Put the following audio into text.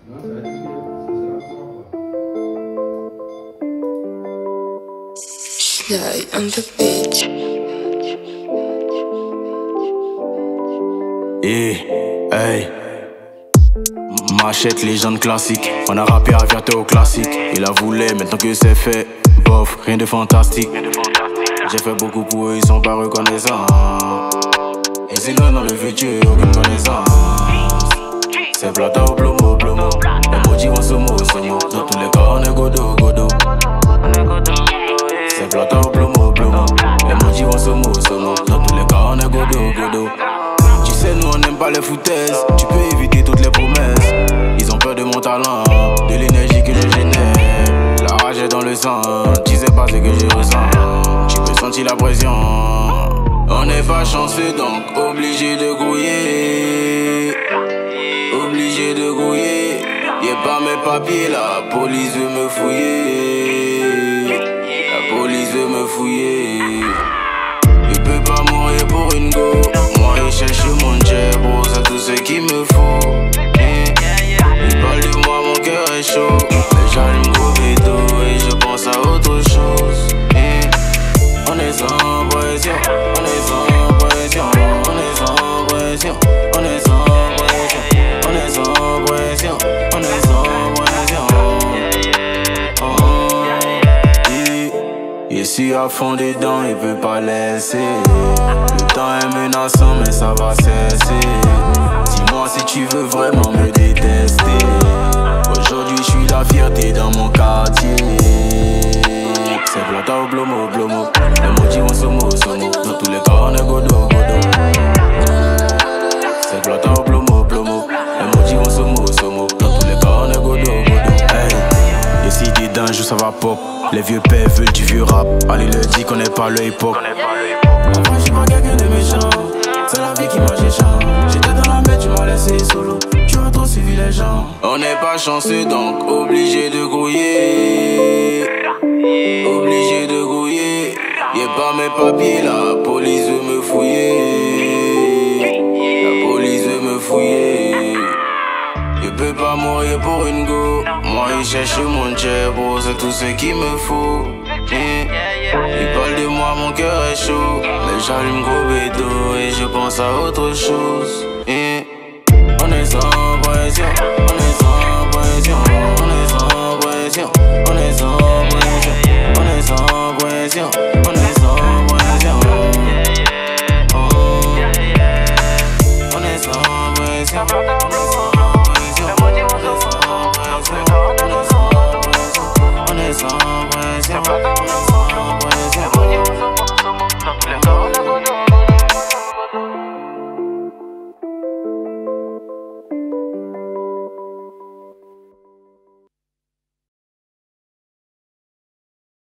Non, ça va être c'est la Sly on the beach. Hey. Machette, légende classique. On a rappé à Viaté au classique. Il a voulu, maintenant que c'est fait, bof, rien de fantastique. J'ai fait beaucoup pour eux, ils sont pas reconnaissants. Et sinon dans le futur, aucune connaissance. C'est plata ou plomo. Les mots vont somo. Dans tous les cas, on est godo. C'est plata ou plomo. Les mots vont somo. Dans tous les cas, on est godo. Tu sais, nous on n'aime pas les foutaises. Tu peux éviter toutes les promesses. Ils ont peur de mon talent, de l'énergie que je génère. La rage est dans le sang, tu sais pas ce que je ressens. Tu peux sentir la pression. On n'est pas chanceux donc obligé de grouiller. Y'a pas mes papiers, la police veut me fouiller. Je peux pas mourir pour une go. Moi il cherche mon jet, bro, c'est tout ce qu'il me faut. Il parle de moi, mon cœur est chaud. Mais j'allume gros bédo et je pense à autre chose. On est sans pression. Ici à fond dedans, il peut pas laisser. Le temps est menaçant, mais ça va cesser. Dis-moi si tu veux vraiment me détester. Aujourd'hui, je suis la fierté dans mon quartier. C'est plata ou plomo. Les mots vont somo. Dans tous les cas, on est godo. C'est plata ou plomo. Les mots vont somo. Dans tous les cas, on est godo. Hey. Ici dedans, joue ça va pop. Les vieux pères veulent du vieux rap. Allez le dit qu'on n'est pas le hip-hop. Après j'ai pas quelqu'un de méchant. C'est la vie qui m'a géchant. J'étais dans la mer, tu m'as laissé solo. Tu as trop suivi les gens. On n'est pas chanceux donc obligé de grouiller. Y'a pas mes papiers, la police veut me fouiller. Je peux pas mourir pour une go. Moi il cherche mon jet, bro, c'est tout ce qu'il me faut. Il parle de moi, mon cœur est chaud. Mais j'allume gros bédo et je pense à autre chose. On est sans pression.